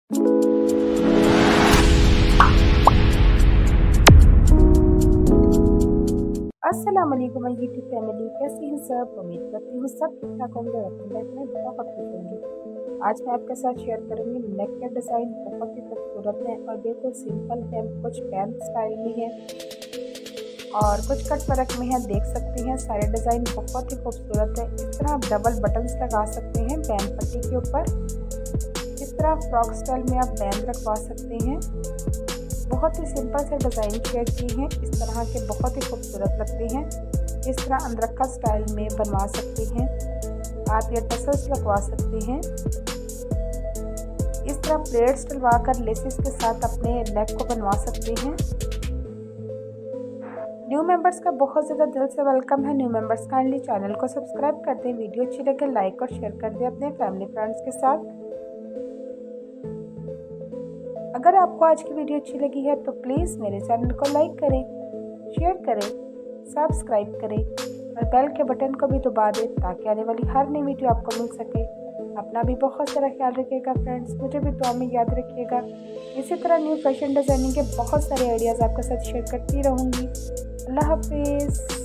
अस्सलाम वालेकुम YouTube family, कैसी हैं सब। उम्मीद करती हूँ सब ठीक ठाक होंगे, अपनी लाइफ में बहुत खुश होंगे। आज मैं आपके साथ शेयर करूँगी नेक का डिज़ाइन बहुत ही खूबसूरत है और बिल्कुल सिंपल है, कुछ पैन स्टाइल में है और कुछ कट वर्क में है। देख सकते हैं सारे डिज़ाइन बहुत ही खूबसूरत है। इस तरह आप डबल बटन्स लगा सकते हैं बैन पट्टी के ऊपर। इस तरह फ्रॉक स्टाइल में आप बैन रखवा सकते हैं। बहुत ही सिंपल से डिज़ाइन शेयर किए हैं, इस तरह के बहुत ही खूबसूरत लगते हैं। इस तरह अंदरखा स्टाइल में बनवा सकते हैं आप, या टसल्स लगवा सकते हैं। इस तरह प्लेट्स डलवा कर लेसेस के साथ अपने नेक को बनवा सकते हैं। न्यू मेंबर्स का बहुत ज़्यादा दिल से वेलकम है। न्यू मेंबर्स काइंडली चैनल को सब्सक्राइब कर दें, वीडियो अच्छी लगे लाइक और शेयर कर दें अपने फैमिली फ्रेंड्स के साथ। अगर आपको आज की वीडियो अच्छी लगी है तो प्लीज़ मेरे चैनल को लाइक करें, शेयर करें, सब्सक्राइब करें और बेल के बटन को भी दबा दें ताकि आने वाली हर नई वीडियो आपको मिल सके। अपना भी बहुत सारा ख्याल रखिएगा फ्रेंड्स, मुझे भी दुआ में याद रखिएगा। इसी तरह न्यू फैशन डिज़ाइनिंग के बहुत सारे आइडियाज़ आपके साथ शेयर करती रहूँगी। अल्लाह हाफिज़।